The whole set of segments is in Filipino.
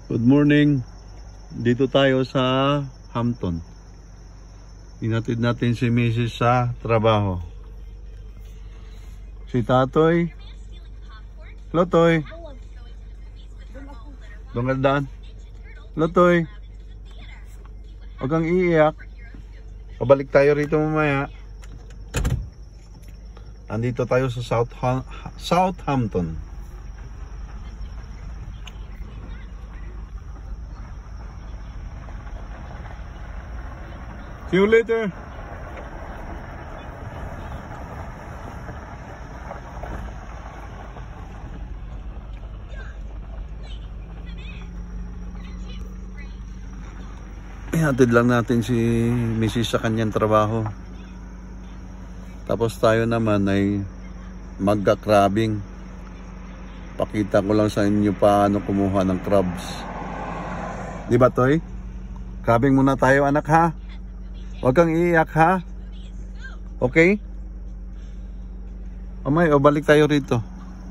Good morning. Dito tayo sa Hampton. Inatid natin si Mrs. sa trabaho. Si Tatoy. Lotoy. Dongaldan. Lotoy. Huwag kang iiyak. Pabalik tayo rito mamaya. Andito tayo sa Southampton. See you later. Ihatid lang natin si Mrs. sa kanyang trabaho. Tapos tayo naman ay magka-crabbing. Pakita ko lang sa inyo paano kumuha ng crabs. Di ba, Toy? Crabbing muna tayo, anak, ha? Huwag kang iiyak, ha? Okay? Amay, o balik tayo rito.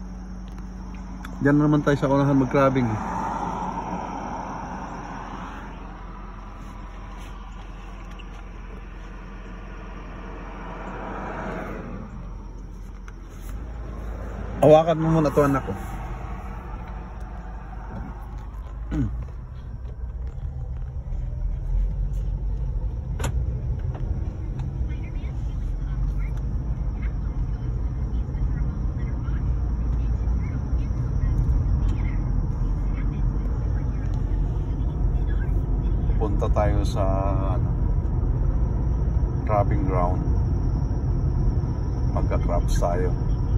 Diyan naman tayo sa unahan mag-crabbing. Hawakan mo muna to, anak ko. Punta tayo sa crabbing ground. Magka-crabs tayo.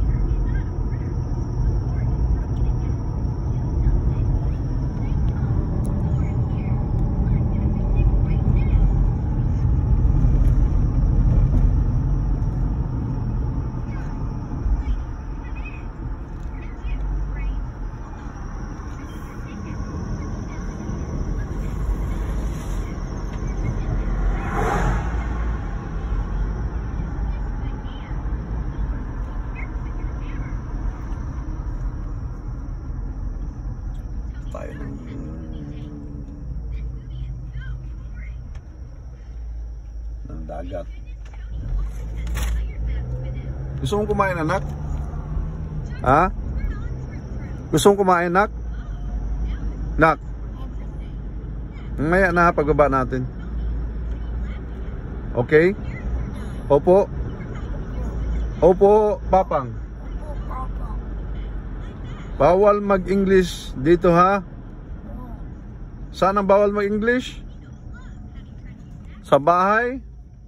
Tayo ng dagat. Gusto mong kumain, anak? Ha? Gusto mong kumain, anak? Nak? Maya na, pagbaba natin. Okay? Opo? Opo, Papang. Bawal mag-English dito, ha? Saan ang bawal mag-English? Sa bahay?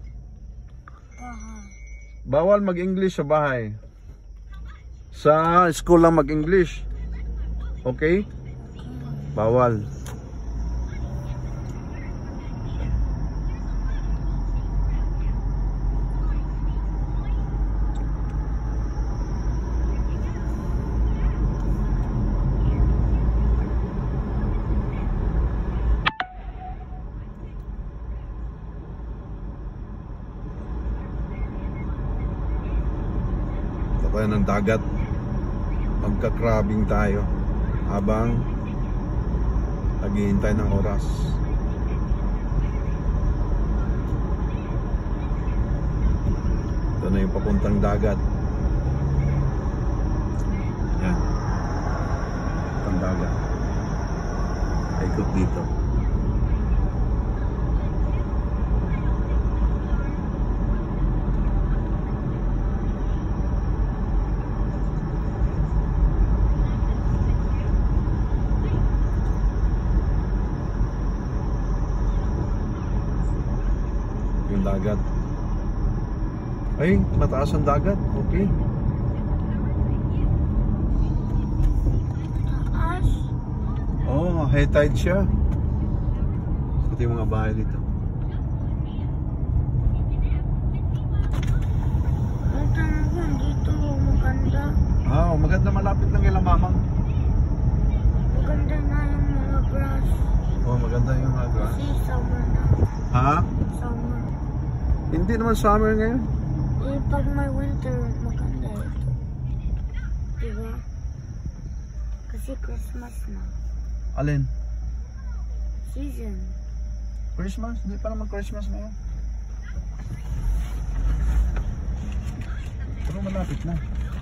Bawal mag-English sa bahay. Sa school lang mag-English. Okay? Bawal. Tayo ng dagat, magka-crabbing tayo habang naghihintay ng oras. Ito na yung papuntang dagat. Yan, papuntang dagat. Ikot dito. Yung dagat. Ay, mataas ang dagat. Okay. Taas? Oh, high tide siya. Ito yung mga bahay dito. Ito naman dito, maganda. Ah, maganda, malapit lang kay Mamang. Maganda na yung mga grass. Oh, maganda yung grass. Kasi summer na. Ha? Summer. Hindi naman summer ngayon. Eh, pag may winter, maganda ito. Diba? Kasi Christmas na. Alin? season. Christmas? Hindi pa naman Christmas ngayon. Pero malapit na.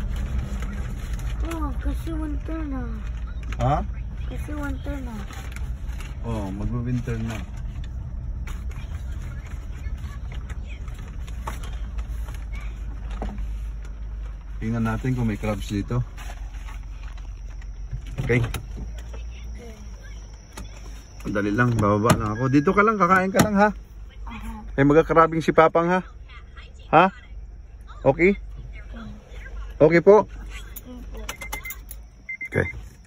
Oh, kasi winter na. Ha? Kasi winter na. Oo, mag-winter na. Tingnan natin kung may crabs dito. Okay. Dali lang, bababa lang ako. Dito ka lang, kakain ka lang ha. May magkakrabing si Papang ha. Ha? Okay? Okay po? Okay.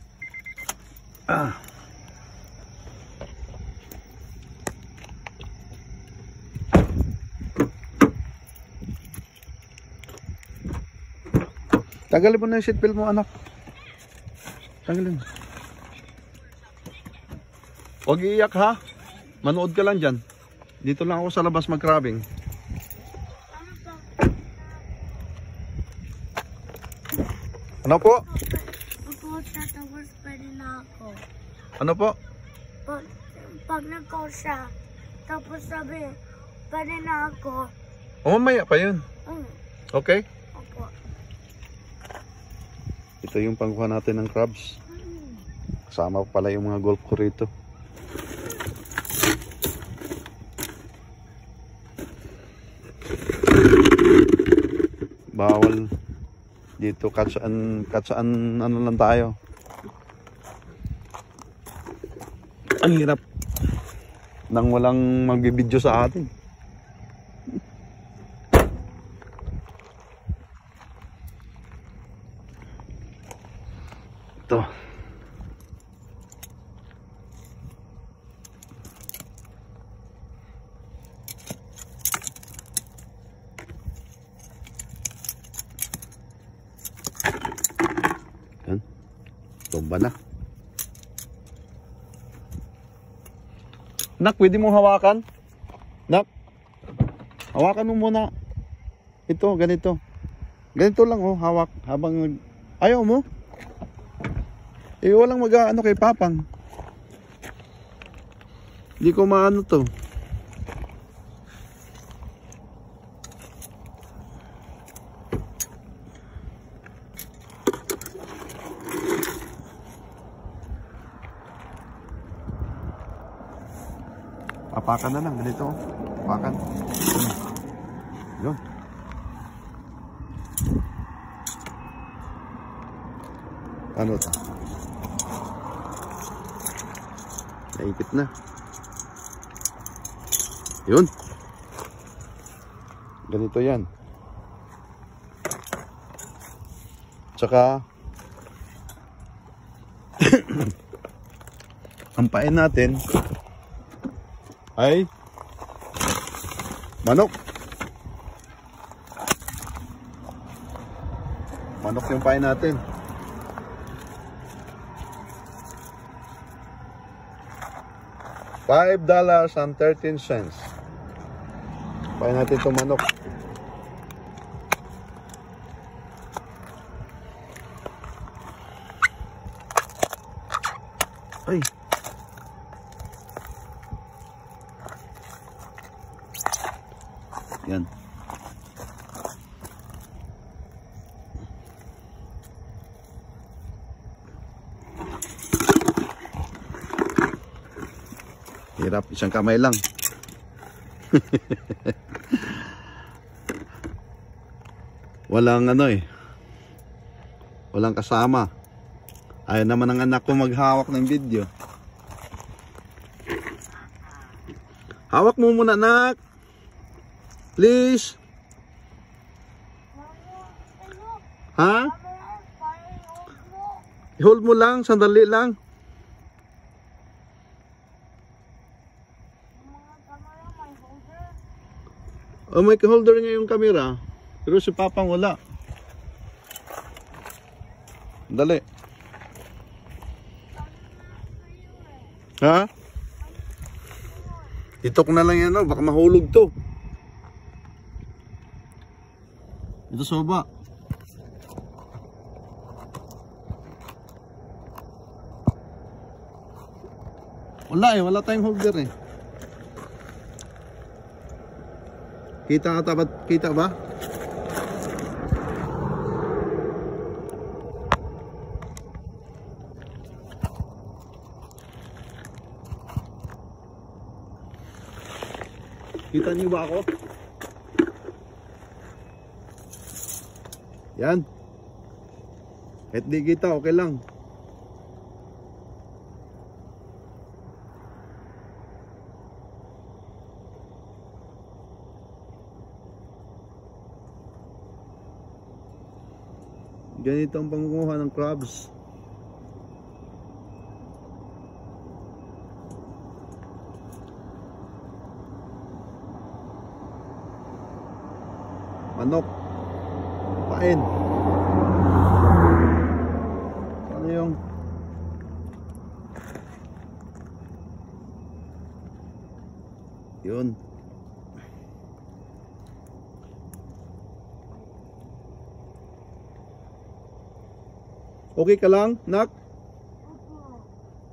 Tagalin mo na yung seatbelt mo, anak. Tagalin mo. Huwag iiyak ha. Manood ka lang dyan. Dito lang ako sa labas mag-crabbing. Ano po? Pag siya, tapos pwede na ako. Ano po? Pag nag-call siya, tapos sabi, pwede na ako. O mamaya pa yun. Okay? Opo. Ito yung pangkuha natin ng crabs. Kasama pala yung mga golf ko rito. Bawal dito, katsaan ano lang tayo. Ang hirap nang walang magbibideo sa atin. Ito. Yan. Tumba na. Nak, pwede mong hawakan? Nak, hawakan mo muna. Ito, ganito. Ganito lang oh, hawak. Habang ayaw mo? Eh, walang mag-ano kay Papang. Hindi ko maano to. Papakan na lang, ganito. Papakan. Yun. Ano ito? Naipit na. Yun. Ganito yan. Tsaka ang pain natin ay manok. Manok yung pain natin. $5.13. Pain natin itong manok. Ay. Yan. Hirap, isang kamay lang. Walang ano eh. Walang kasama. Ayaw naman ng anak ko maghawak ng video. Hawak mo muna, anak. Please. Ha? I-hold mo lang, sandali lang. Oh, may holder niya yung camera. Pero si Papang wala. Dali. Ha? Itok na lang yan, oh. Baka mahulog to. Ito soba. Wala wala tayong holder eh. Kita ba? Kita niyo ba ako? Yan. Kahit di kita, okay lang. Ganito ang pangunguha ng crabs. Manok. Pain. Ano yung yun. Okay ka lang, nak? Opo.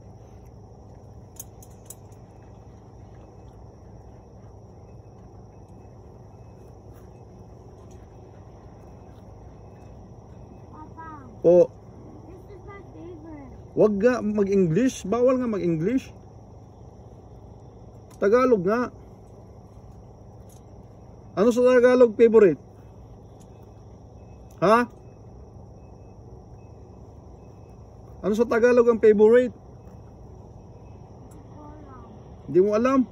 Papa, O, this is my favorite. wag nga mag-English. Bawal nga mag-English. Tagalog nga. Ano sa Tagalog favorite? Ha? Ano sa Tagalog ang favorite? Hindi mo alam?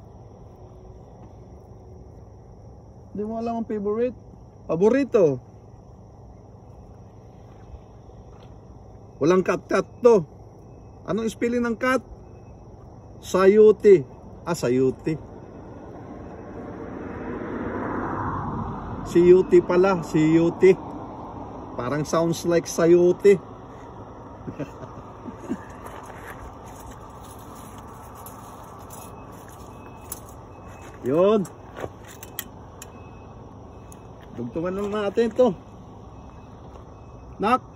Hindi mo alam ang favorite? Paborito. Walang kat-kat to. Anong spelling ng cat? Sayuti. Sayuti. Siyuti pala. Siyuti. Parang sounds like sayuti. Yun. Dugtungan lang natin to. Nak.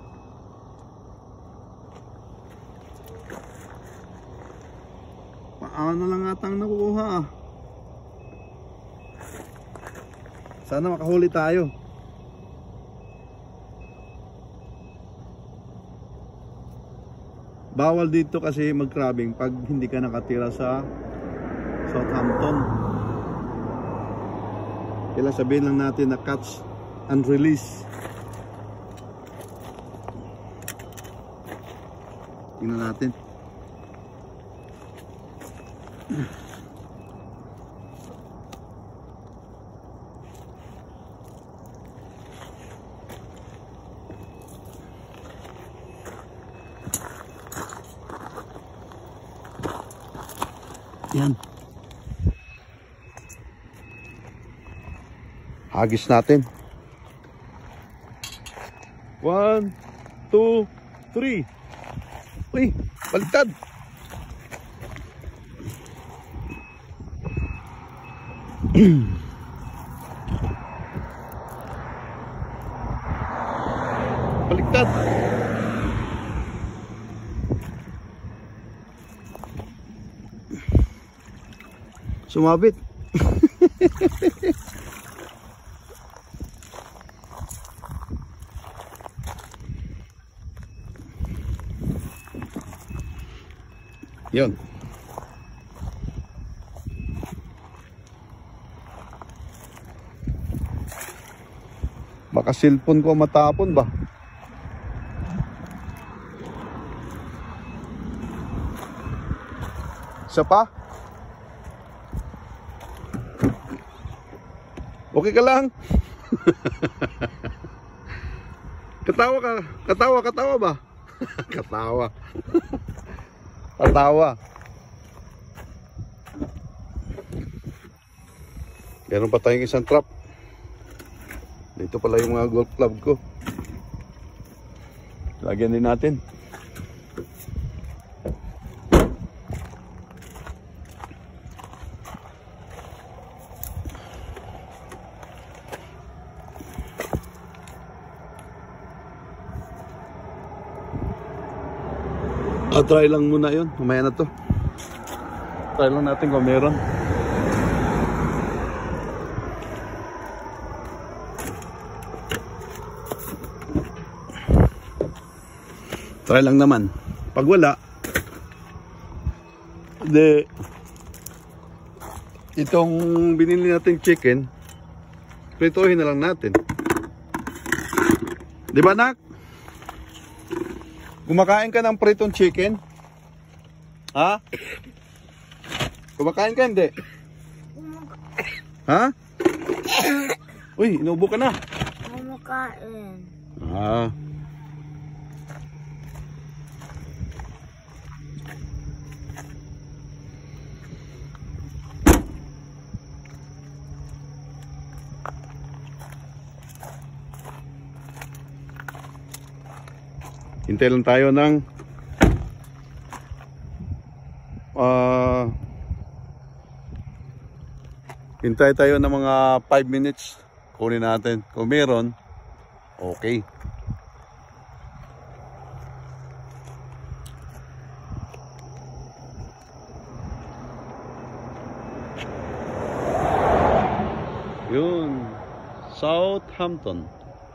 Paano lang atang nakukuha ah. Sana makahuli tayo. Bawal dito kasi mag-crabbing pag hindi ka nakatira sa Southampton. Kailangan sabihin lang natin na catch and release. Tingnan natin. Yan. Hagis natin. 1, 2, 3. Uy, baliktad. Baliktad. Sumabit. Yun. Baka cellphone ko matapon ba? Isa pa? Okay ka lang? Katawa ka. Katawa ba? Katawa. Katawa. Meron pa tayong isang trap. Dito pala yung mga golf club ko. Lagyan din natin. Try lang muna yun. Mamaya na to. Try lang natin kung meron. Try lang naman. Pag wala, itong binili nating chicken, prituhin na lang natin. Di ba, nak? Kumakain ka ng pritong chicken? Ha? Kumakain ka, hindi? Ha? Uy, inubo ka na. Kumakain. Ah. Hintay lang tayo ng hintay tayo ng mga 5 minutes. Kunin natin. Kung meron, okay. Yun. Southampton.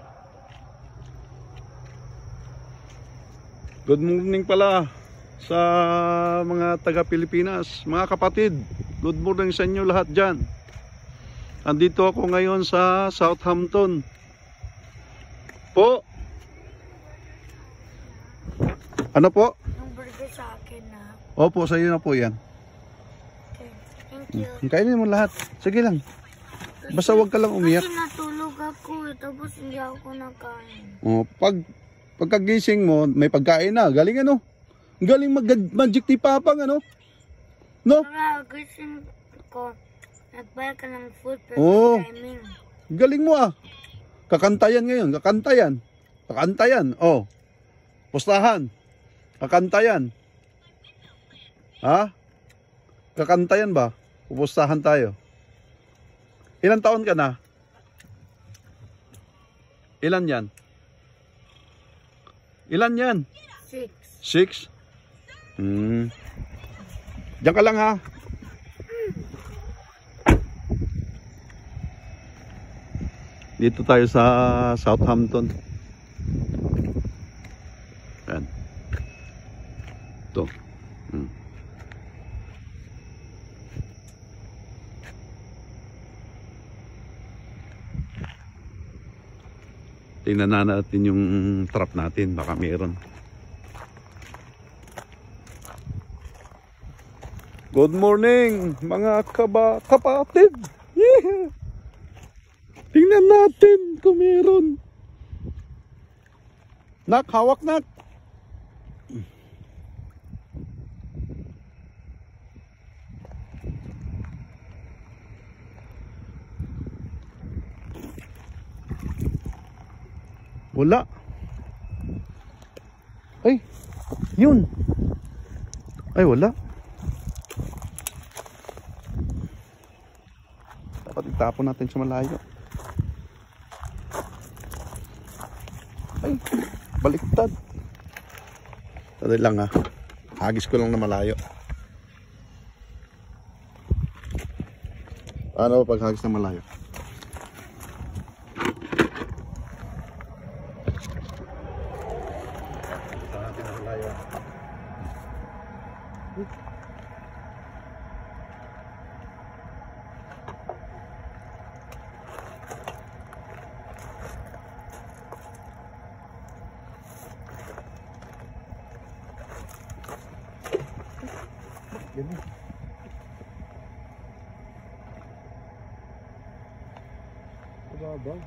Good morning pala sa mga taga-Pilipinas, mga kapatid. Good morning sa inyo lahat dyan. Andito ako ngayon sa Southampton. Po? Ano po? Yung burger sa akin na. Opo, sa iyo na po yan. Okay. Thank you. Kainin mo lahat. Sige lang. Basta wag ka lang umiyak. Kasi natulog ako tapos hindi ako nakain. Oh, pagkagising mo, may pagkain na. Galing ano? Galing mag-magic ni Papang ano? No? Para gising ko, nagbaya ka ng food pero Oo. timing. Galing mo ah. Kakantayan ngayon. Kakantayan. Kakantayan. Oh. Pustahan. Kakantayan. Ha? Kakantayan ba? Pupustahan tayo. Ilan taon ka na? Ilan yan? Ilan yan? 6. 6? Diyan ka lang ha. Dito tayo sa Southampton. Ayan. Ito. Tingnan na natin yung trap natin. Baka meron. Good morning mga kapatid. Yeah. Tingnan natin kung meron. Nak, hawak nak. Wala. Ay, yun. Ay, wala. Dapat itapon natin sa malayo. Ay, baliktad. Tadi lang ha. Hagis ko lang na malayo. Paano ba pag hagis na malayo? Baba.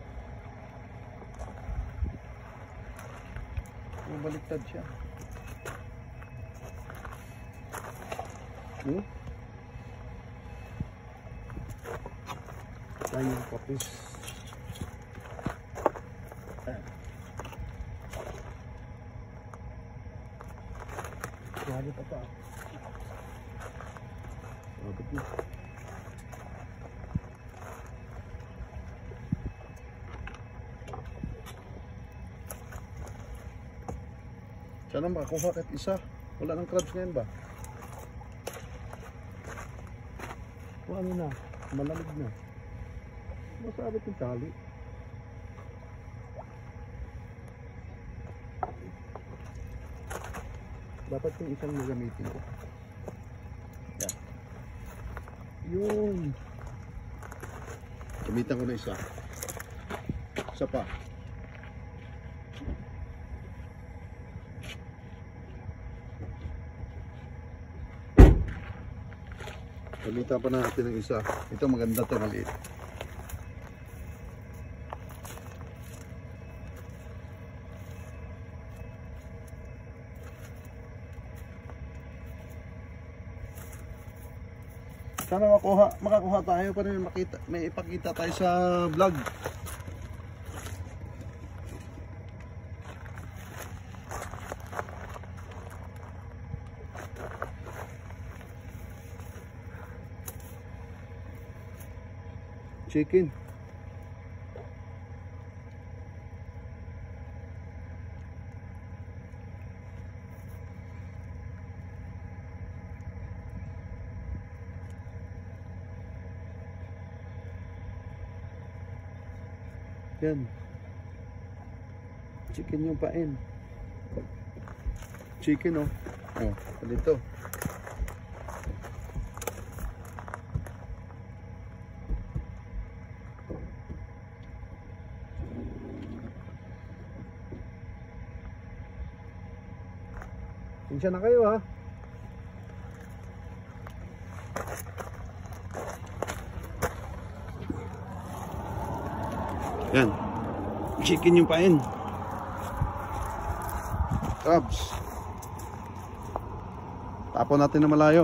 Baliktad siya. Yan yung kapis. Grabe pa pa. Grabe pa. Sana makakuha kahit isa. Wala ng crabs ngayon ba? O ano na, malamig na. Masabit yung tali. Dapat yung isang magamitin ko. Yan. Yun. Gamitan ko na isa. Isa pa. Gamitan pa natin ng isa. Ito maganda ito, maliit. Sana makakuha tayo para may ipakita tayo sa vlog. Chicken. Yan. Chicken yung pain. Chicken oh. Oh, dito. Pinsya na kayo ha. Yan. Chicken yung pain. Crabs. Tapon natin na malayo.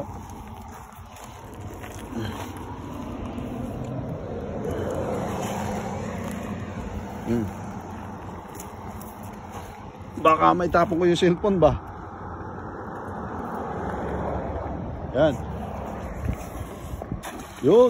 Baka may tapon ko yung cellphone ba? Yan. Yun.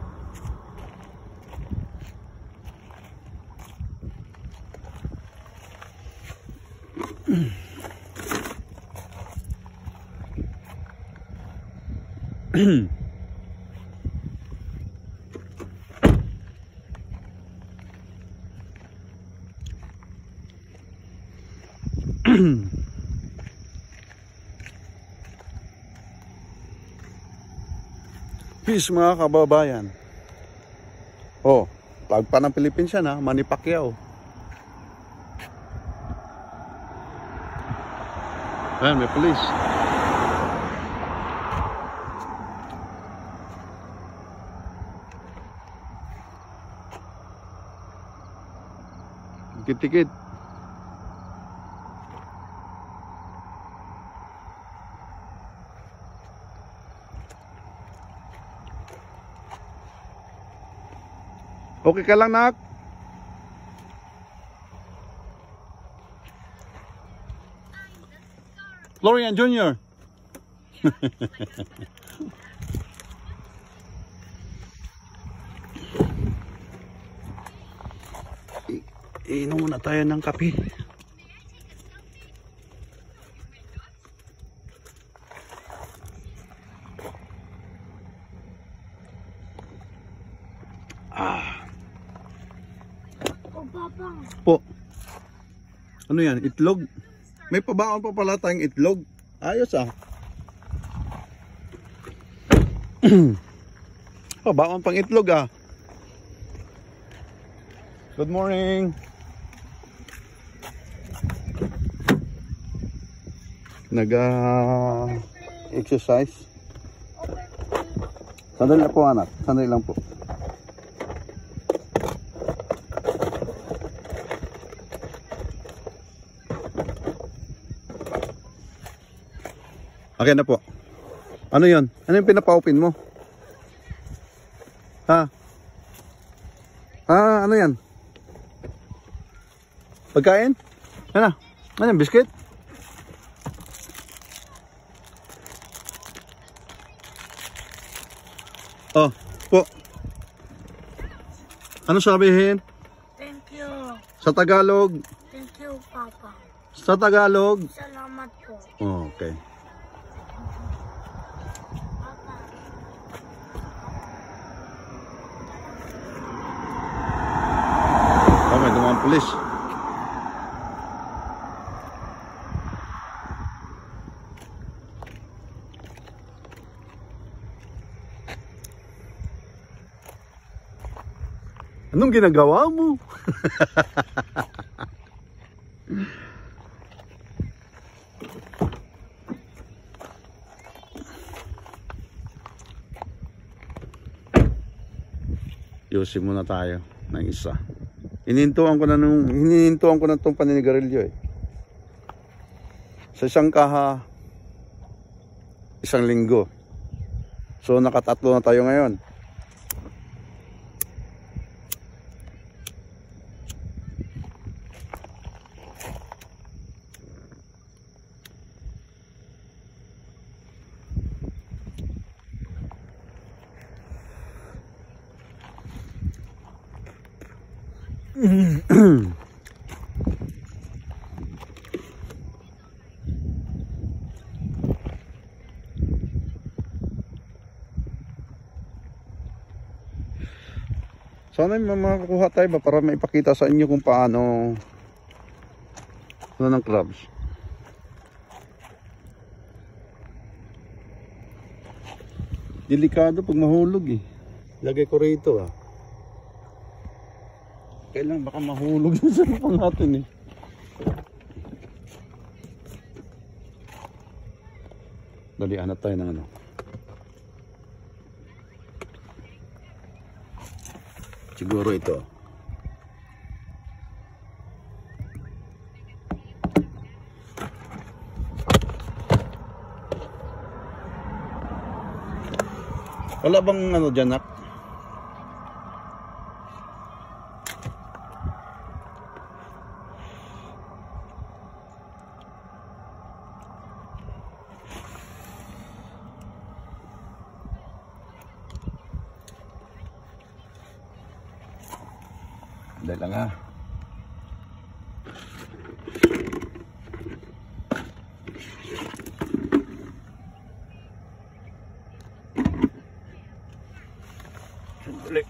Peace mga kababayan. Oh, pagpa ng Philippines yan ha, Manny Pacquiao. Ayan, may police. Tikit-tikit. Okay ka lang, nak? Florian Jr. Iinom muna tayo ng kape. Po. Ano yan? Itlog? May pabaon pa pala tayong itlog. Ayos ah. Pabaon pang itlog ah. Good morning. Exercise. Sandali lang po anak. Sandali lang po. Okay na po. Ano yun? Ano yung pinapa-open mo? Ha? Ano yan? Pagkain? Ano? Ano yan? Biscuit? Oh, po. Ano sabihin? Thank you. Sa Tagalog? Thank you, Papa. Sa Tagalog? Salamat po. Oh, okay. pulis. Anong ginagawa mo? Yosin muna tayo ng isa. Hinintuan ko na itong paninigarilyo eh. Sa isang kaha, isang linggo. So nakatatlo na tayo ngayon. Sana makakuha tayo ba para maipakita sa inyo kung paano ng crabs. Delikado pag mahulog eh. Lagay ko rito ah. Kailan baka mahulog yung sarap natin eh. Dali, hanap tayo ng ano. Siguro ito. Wala bang ano dyan, nak? Dahil lang ha. Sandali.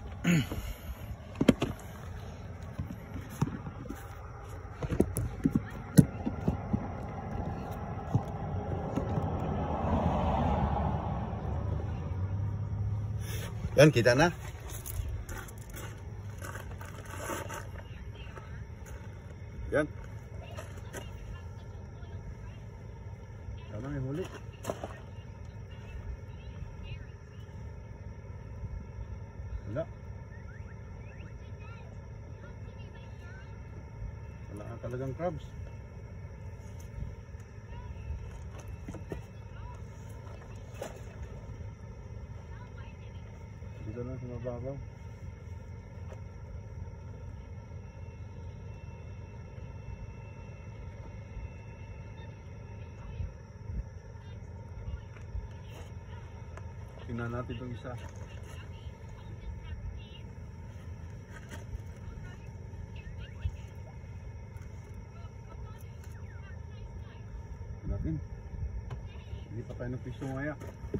Yan, kita na. Yan. Sana may huli. Wala. Wala ka talagang crabs. Dito na sa mababaw. Tingnan natin itong isa. Natin. Hindi pa tayo ng piso ngaya.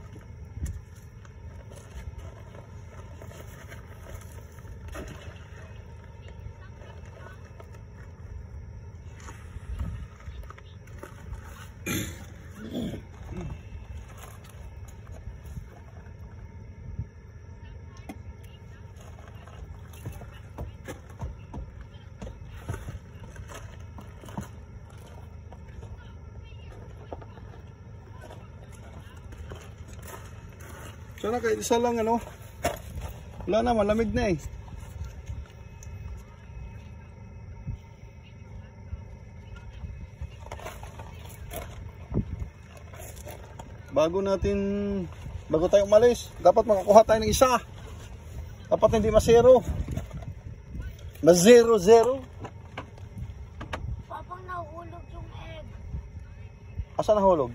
Sana kahit isa lang ano. Wala na, malamig na eh. Bago tayo umalis, dapat makakuha tayo ng isa. Dapat hindi masero. Zero. Papang nahulog yung egg. Asa nahulog?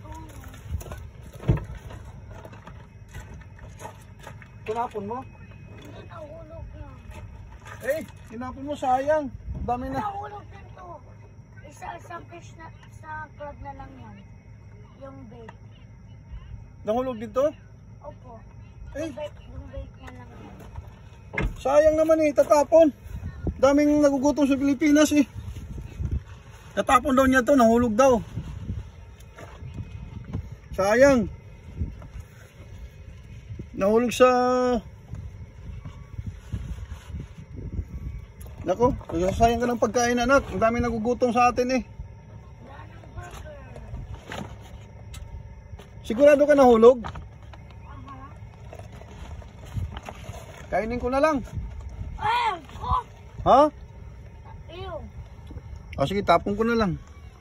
Tinapon mo? Hindi nahulog na. Eh, tinapon mo, sayang. Dami na. Nahulog din to. Isang fish na sa crab na lang yan. Yung bait. Nahulog dito? Opo. Eh, Yung bait niya lang yan. sayang naman eh, tatapon. Daming nagugutom sa Pilipinas eh. Natapon daw niya to, nahulog daw. Sayang. Nahulog sa... Nako, sayang ka ng pagkain anak. Ang dami nagugutom sa atin eh. Sigurado ka nahulog? Kainin ko na lang. Ha? Sige, tapon ko na lang.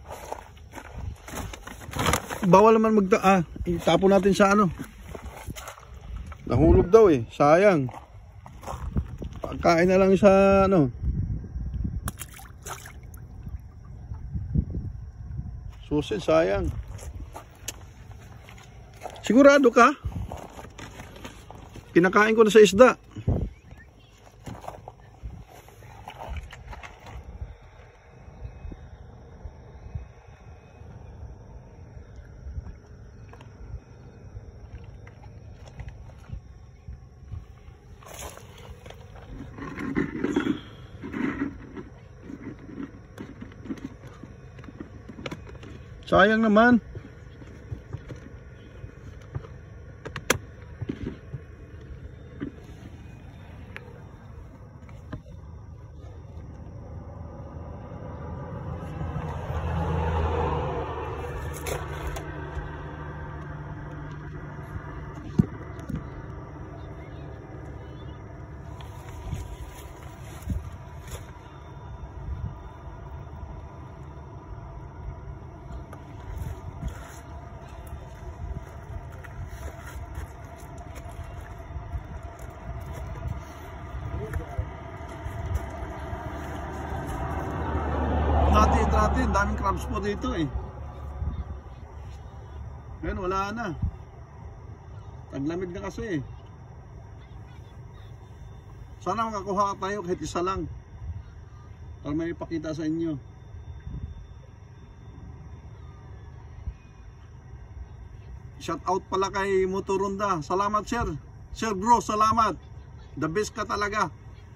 Bawal naman itapon natin sa ano. Nahulog daw eh, sayang. Pagkain na lang sa ano. Susid, sayang. Sigurado ka? Pinakain ko na sa isda. Sayang naman. Natin, daming crabs po dito eh. Ngayon wala na. Taglamig na kasi eh. Sana makakuha tayo kahit isa lang para may ipakita sa inyo. Shout out pala kay Motoronda. Salamat sir. Sir bro, salamat. The best ka talaga.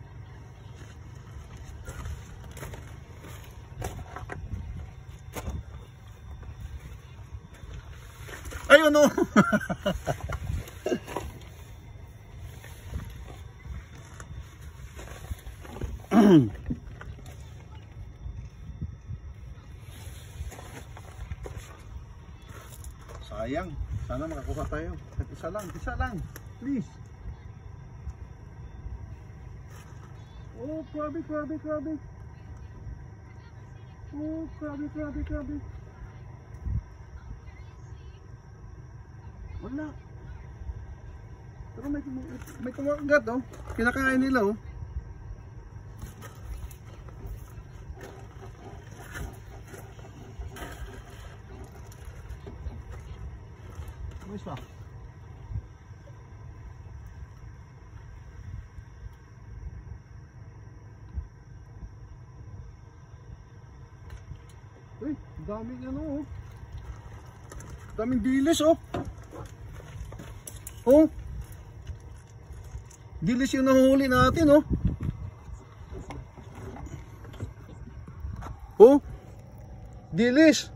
Ayun o. Sayang. Sana makakuha tayo. Isa lang. Please. Oh, grabe. Oh, grabe. Wala. Pero may kumagat oh. Kinakain nila oh. May isa. Uy, daming ano oh. Daming dilis oh. Oh, dilis yung nahuhuli natin, oh. Oh, dilis.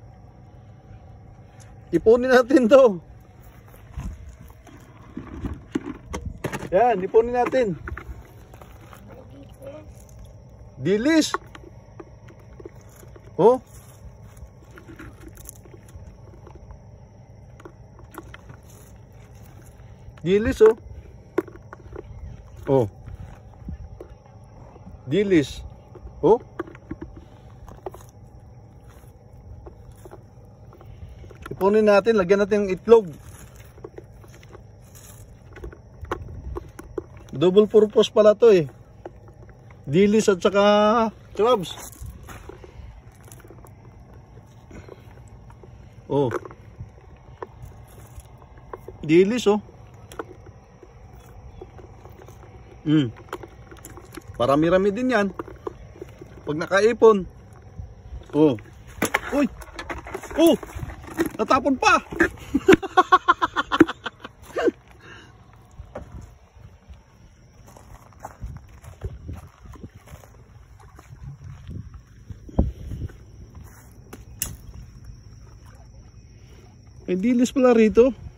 Ipunin natin to. Yan, ipunin natin. Dilis. Oh. Dilis oh. Oh. Dilis. Oh. Ipunin natin, lagyan natin ng itlog. Double purpose pala to eh. Dilis at saka crabs. Oh. Dilis oh. Parami-rami din yan pag nakaipon. Oh. Uy. Oh. Natapon pa. May dilis pala rito.